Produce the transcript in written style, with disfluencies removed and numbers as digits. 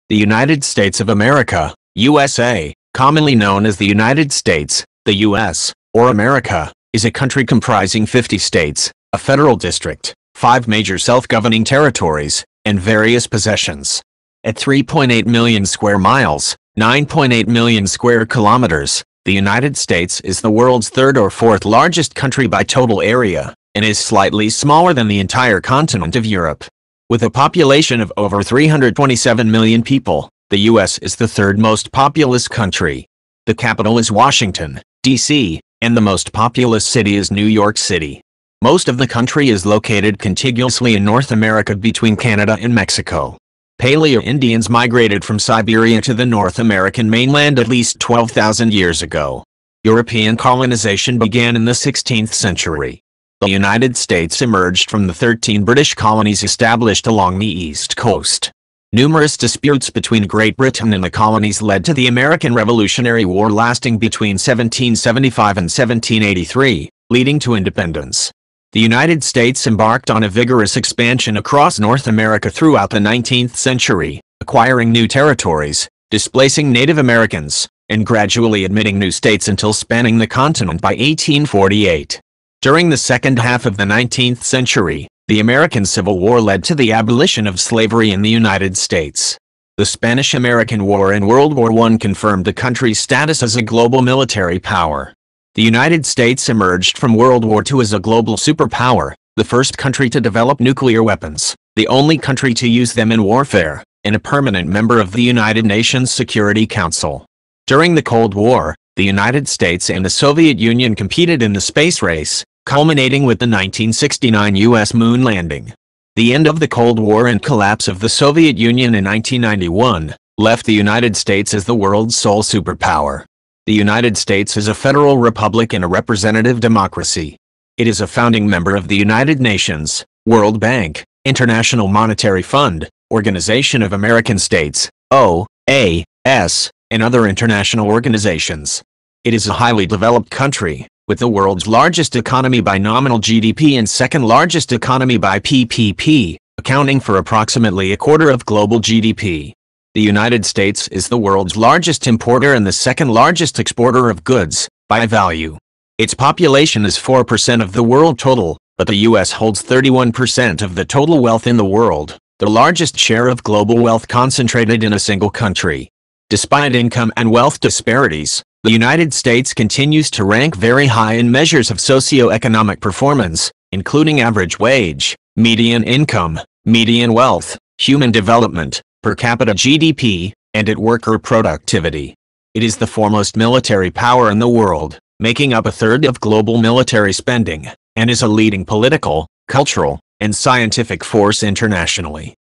The United States of America, USA, commonly known as the United States, the U.S., or America, is a country comprising 50 states, a federal district, 5 major self-governing territories, and various possessions. At 3.8 million square miles, 9.8 million square kilometers, the United States is the world's third or fourth largest country by total area, and is slightly smaller than the entire continent of Europe. With a population of over 327 million people, the U.S. is the third most populous country. The capital is Washington, D.C., and the most populous city is New York City. Most of the country is located contiguously in North America between Canada and Mexico. Paleo-Indians migrated from Siberia to the North American mainland at least 12,000 years ago. European colonization began in the 16th century. The United States emerged from the 13 British colonies established along the East Coast. Numerous disputes between Great Britain and the colonies led to the American Revolutionary War lasting between 1775 and 1783, leading to independence. The United States embarked on a vigorous expansion across North America throughout the 19th century, acquiring new territories, displacing Native Americans, and gradually admitting new states until spanning the continent by 1848. During the second half of the 19th century, the American Civil War led to the abolition of slavery in the United States. The Spanish-American War and World War I confirmed the country's status as a global military power. The United States emerged from World War II as a global superpower, the first country to develop nuclear weapons, the only country to use them in warfare, and a permanent member of the United Nations Security Council. During the Cold War, the United States and the Soviet Union competed in the space race, culminating with the 1969 U.S. moon landing. The end of the Cold War and collapse of the Soviet Union in 1991 left the United States as the world's sole superpower. The United States is a federal republic and a representative democracy. It is a founding member of the United Nations, World Bank, International Monetary Fund, Organization of American States, OAS, and other international organizations. It is a highly developed country, with the world's largest economy by nominal GDP and second largest economy by PPP, accounting for approximately a quarter of global GDP. The United States is the world's largest importer and the second largest exporter of goods, by value. Its population is 4% of the world total, but the U.S. holds 31% of the total wealth in the world, the largest share of global wealth concentrated in a single country. Despite income and wealth disparities, the United States continues to rank very high in measures of socio-economic performance, including average wage, median income, median wealth, human development, per capita GDP, and at worker productivity. It is the foremost military power in the world, making up a third of global military spending, and is a leading political, cultural, and scientific force internationally.